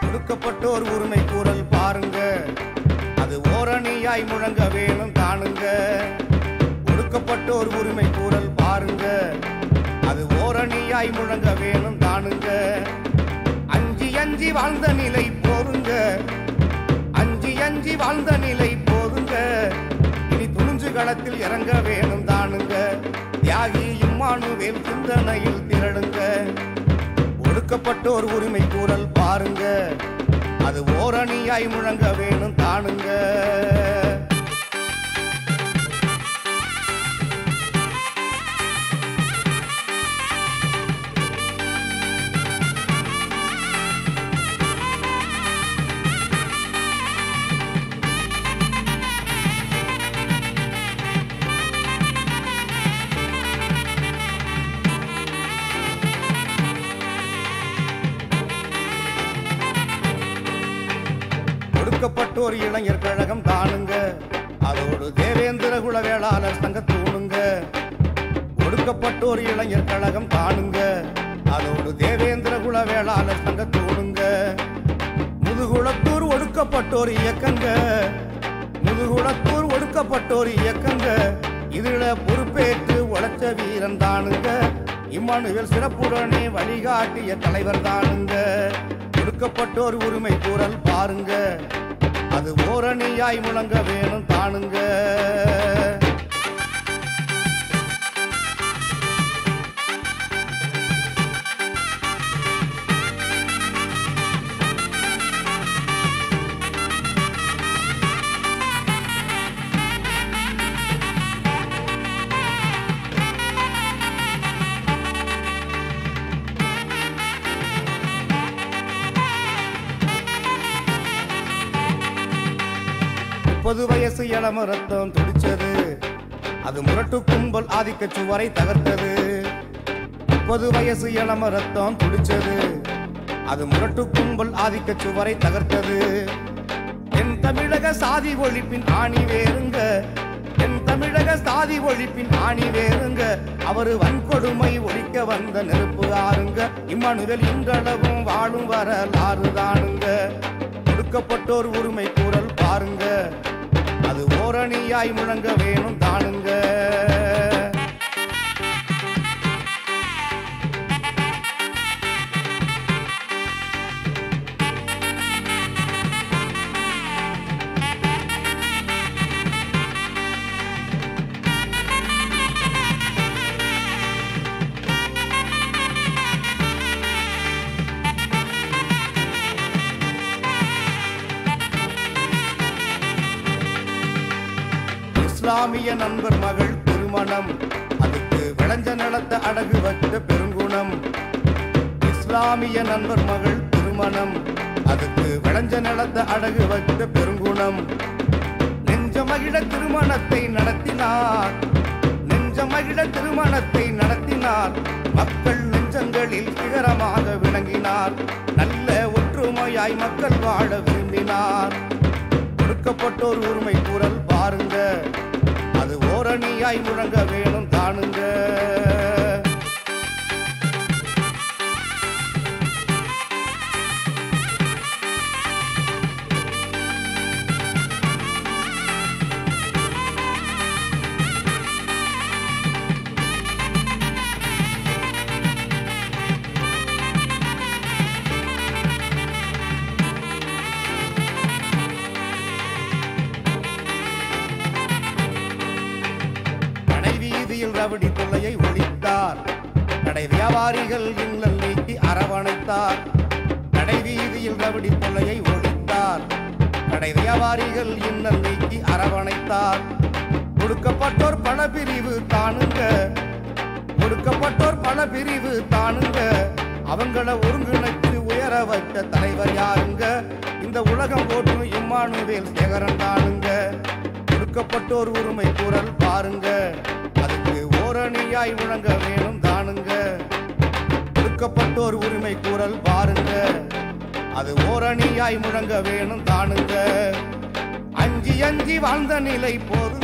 ஒடுக்கப்பட்டோர் உரிமை குரல் பாருங்க, அது ஓரணியாய் முழங்க வேணும் தானுங்க. ஒடுக்கப்பட்டோர் உரிமை குரல் பாருங்க, அது ஓரணியாய் முழங்க வேணும் தானுங்க. அஞ்சி அஞ்சி வாழ்ந்த நிலை போதுங்க, அஞ்சி அஞ்சி வாழ்ந்த நிலை போதுங்க. இனி துணிஞ்சு களத்தில் இறங்க வேணும் தானுங்க. தியாகி இம்மானுவேல் சிந்தனையில் திரளுங்க. ஒடுக்கப்பட்டோர் உரிமை குரல் பாருங்க, அது ஓரணியாய் முழங்க வேணும் தானுங்க. ஒடுக்கப்பட்டோர் இளைஞர் கழகம் தானுங்க, அதோடு தேவேந்திர குல வேளாளர் சங்க தூணுங்க. ஒடுக்கப்பட்டோர் இளைஞர் கழகம் தானுங்க, அதோடு தேவேந்திர குல வேளாளர் சங்க தூணுங்க. முதுகுளத்தூர் ஒடுக்கப்பட்டோர் இயக்கங்க, முதுகுளத்தூர் ஒடுக்கப்பட்டோர் இயக்கங்க. இதுல பொறுப்பேற்று உழைச்ச வீரன் தானுங்க. இம்மானுவேல் சிறப்புடனே வழிகாட்டிய தலைவர் தானுங்க. ஒடுக்கப்பட்டோர் உரிமை குரல் பாருங்க, அது ஓரணியாய் முழங்க வேணும் தானுங்க. முப்பது வயசு இளம ரத்தம் துடிச்சது, அது முரட்டு கும்பல் ஆதிக்க சுவரை தகர்த்தது. 30 வயசு இளம ரத்தம் துடிச்சது, அது முரட்டு கும்பல் ஆதிக்க சுவரை தகர்த்தது. என் தமிழக சாதி ஒழிப்பின் ஆணி வேறுங்க, என் தமிழக சாதி ஒழிப்பின் ஆணி வேறுங்க. அவரு வன்கொடுமை ஒழிக்க வந்த நெருப்பு ஆறுங்க. இம்மானுவேல் இன்றளவும் வாழும் வரலாறு தானுங்க. ஒடுக்கப்பட்டோர் உரிமை குரல் பாருங்க, அது ஓரணியாய் முழங்க வேணும் தானுங்க. இஸ்லாமிய நண்பர் மகள் திருமணம், அதுக்கு விளைஞ்ச நிலத்த அடகு வச்ச பெருங்குணம். இஸ்லாமிய நண்பர் மகள் திருமணம், அதுக்கு விளைஞ்ச நிலத்த அடகு வச்ச பெருங்குணம். நெஞ்ச மகிழ திருமணத்தை நடத்தினார், நெஞ்ச மகிழ திருமணத்தை நடத்தினார். மக்கள் நெஞ்சங்களில் சிகரமாக விளங்கினார். நல்ல ஒற்றுமையாய் மக்கள் வாழ விரும்பினார். ஒடுக்கப்பட்டோர் உரிமை குரல் பாருங்க, அது ஓரணியாய் முழங்க வேணும் தானுங்க. ரவுடி தொல்லையை ஒழித்தார், கடை வியாபாரிகள் இன்னல் நீக்கி அரவணைத்தார். கடை வீதியில் ரவுடி தொல்லையை ஒழித்தார், கடை வியாபாரிகள் இன்னல் நீக்கி அரவணைத்தார். ஒடுக்கப்பட்டோர் பல பிரிவு தானுங்க, ஒடுக்கப்பட்டோர் பல பிரிவு தானுங்க. அவங்கள ஒருங்கிணைத்து உயர வைத்த தலைவர் யாருங்க? இந்த உலகம் போற்றும் இம்மானுவேல் சேகரன் தானுங்க. ஒடுக்கப்பட்டோர் உரிமை குரல் பாருங்க, அதுக்கு ஓரணியாய் முழங்க வேணும் தானுங்க. ஒடுக்கப்பட்டோர் உரிமை குரல் பாருங்க, அது ஓரணியாய் முழங்க வேணும் தானுங்க. அஞ்சி அஞ்சி வாழ்ந்த நிலை போது